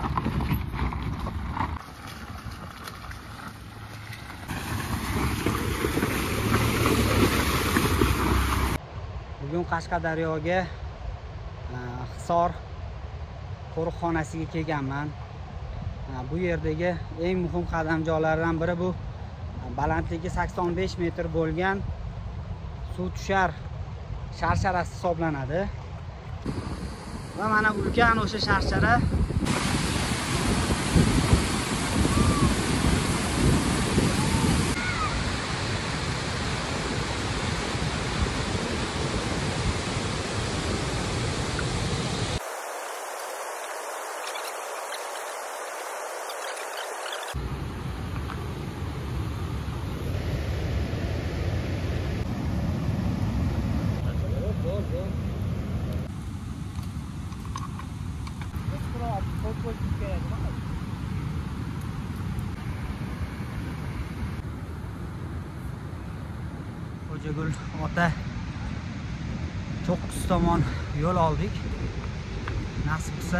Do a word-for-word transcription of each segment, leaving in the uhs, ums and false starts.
Bugun Qashqadaryoga Hisor qo'riqxonasiga kelganman. Bu yerdagi eng muhim qadamjolardan biri bu balandligi sakson besh metr bo'lgan suv tushar sharsharasi hisoblanadi. Va mana ulkan o'sha sharshara Xo'jagul ota Cho'qqis tomon yo'l oldik. Nasib qilsa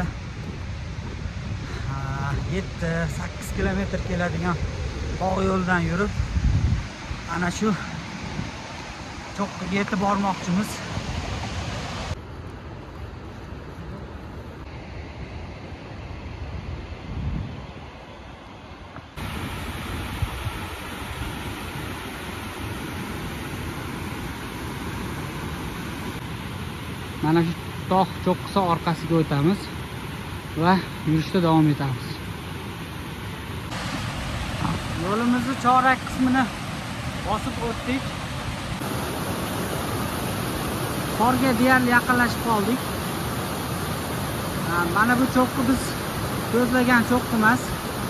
yetti sakkiz kilometr keladigan tog' yo'ldan yurib ana shu Cho'qqiga yetib bormoqchimiz. Mana shu tog' cho'qqisi orqasiga o'tamiz va yurishda davom etamiz. Yo'limizni chorak qismini bosib o'tdik. Qorga deyarli yaqinlashib qoldik. Mana bu cho'qqi biz ko'zlagan cho'qqi emas.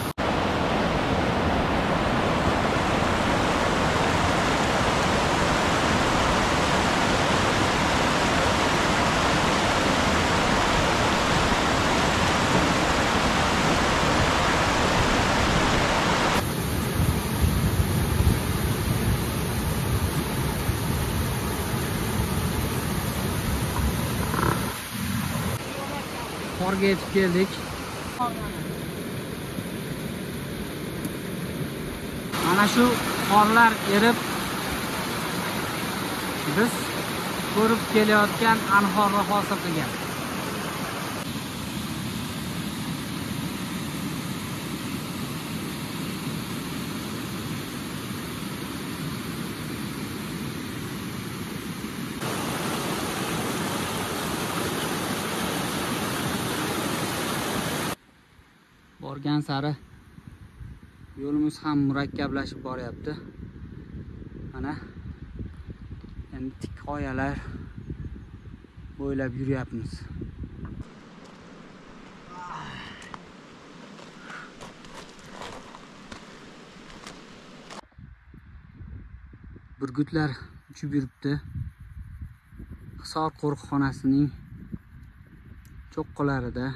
Qorga yetib keldik. Mana shu qorlar erib biz ko'rib kelayotgan anhorni hosil qilgan. Borgan sari yo'limiz ham murakkablashib boryapti. Mana endi tik qoyalar bo'ylab yuryapmiz. Burgutlar uchib yuribdi. Hisor qo'riqxonasining cho'qqilarida.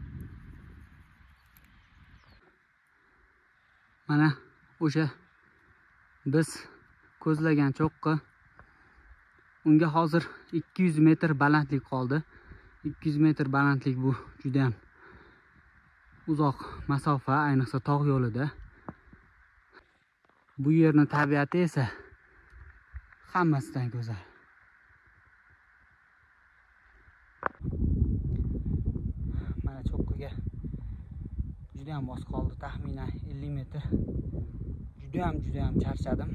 Mana o'sha biz ko'zlagan cho'qqi. Unga hozir ikki yuz metr balandlik qoldi. ikki yuz metr balandlik bu juda ham uzoq masofa, ayniqsa tog' yo'lida. Bu yerning tabiati esa hammasidan go'zal. Mana cho'qqiga juda ham mos qoldi, taxminan ellik metr. Juda ham juda ham charchadim.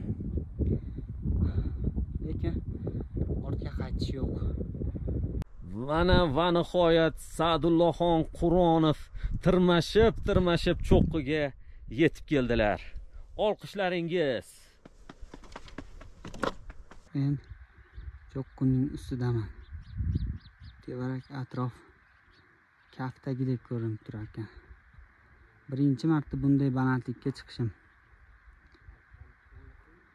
Lekin ortga qaytish yo'q. Mana va nihoyat Sa'dullohxon Qur'onov tirmashib, tirmashib cho'qqiga yetib keldilar. Olqishlaringiz. Men cho'qqining ustidaman. Tevarak atrof kaftagidek ko'rinib turar ekan. Birinchi marta bunday balandlikka chiqishim.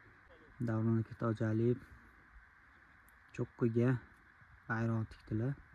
Davron aka Tojaliyev cho'qqiga bayroq tikdilar.